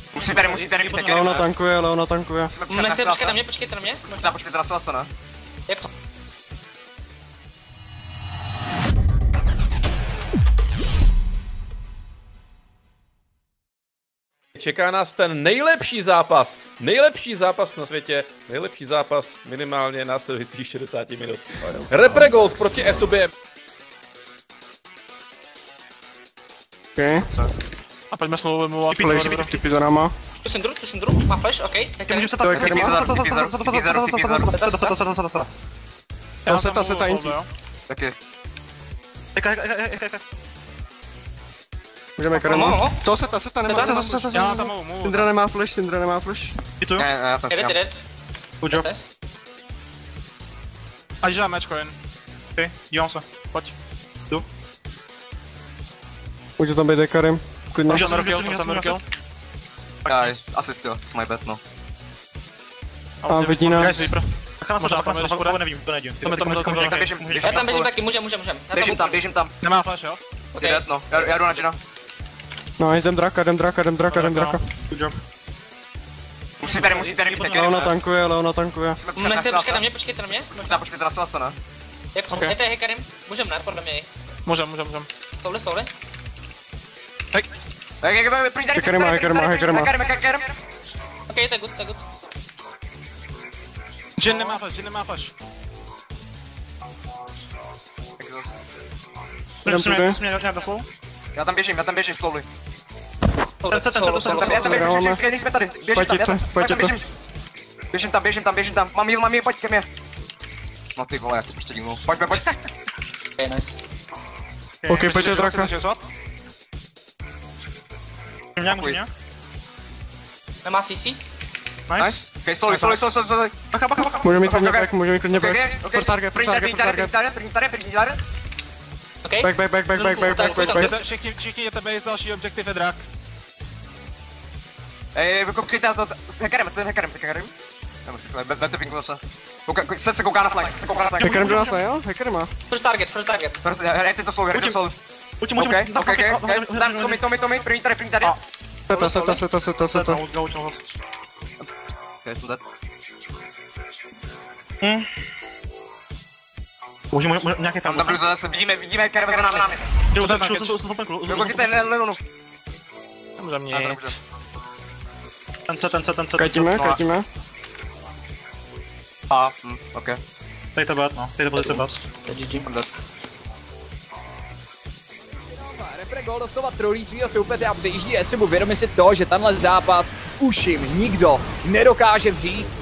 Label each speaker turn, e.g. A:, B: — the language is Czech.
A: Musíte rychle.
B: Leona tankuje.
A: Počkejte na mě. Možná počkejte na Salsa, ne? Jak to?
C: Čeká nás ten nejlepší zápas na světě, nejlepší zápas minimálně následujících 60 minut. Repregold proti SOB.
B: Okay.
D: A pojďme slovo vymluvat.
B: Typy za náma.
A: Tu jsem druh, má flash, ok.
D: Můžeme se
B: To je
D: tak...
B: Seta inti.
A: Taky.
B: Můžeme karema. To seta nemá.
D: Já tam mohu.
B: Syndra nemá flash.
D: Hitu.
A: Já tam
D: Good job. Ať žádám mečko jen. Ok, dívám se. Pojď. Jdu.
B: Může tam být dekarim. Klidně.
D: Můžeme Merkill.
A: Asist jo, it's my bet, no.
B: A vidí nás.
D: Možná tam nevím, to nejde.
A: Já tam běžím taky, můžem. Běžím tam.
D: Nemá flash, jo?
A: Ok, no, já jdu na Gina.
B: No, jdem draka.
D: Good job.
A: Musíte rychle.
B: Leona tankuje.
A: Počkejte na mě. Možná počkejte na Salsa, ne? Jak to? Je to hekarim? Můžem, ne? Podle mě.
D: Můžem.
A: Soule.
D: Hej.
B: Hackerima.
A: Ok, to je good.
D: Jin nemá flash. Musím nějak do flow?
A: Já tam běžím, slowly.
D: Ten.
A: Já tam běžím, nejsme tady. Běžím tam. Mám heal, pojď ke mně. No ty vole, jak to prostě dílnou. Pojď.
D: Ok,
A: nice.
B: Ok, pojďte draka.
D: Můžem.
A: Nemá CC?
D: Nice.
A: Ok, slowly.
D: Bacha.
B: Můžeme mít klidně back. First target.
A: První tady. Ok.
B: Back.
D: Všichni jděte base, další objektiv je drak.
A: Koukejte na to s hackerem, to je hackerem. Vemte pinku zase. Se kouká na flank.
B: Hackerem do nás nejel? Hackerima.
A: First target. Reďte to slovo. Ok. Tommy, první tady.
B: Seta.
A: Ok, jsem dead.
D: Můžu nějaký
A: Tam budu zase, vidíme hackerem za námi. Koukejte na Leonu.
D: Nemůžem nic. Ten se.
B: Kajtíme.
A: Ok.
D: Tady to bat, no. Tady to pozice bat.
A: I'm dead.
E: Repregold doslova trolí svýho soupeře a přejíždí SMU, vědomi si toho, že tenhle zápas už jim nikdo nedokáže vzít.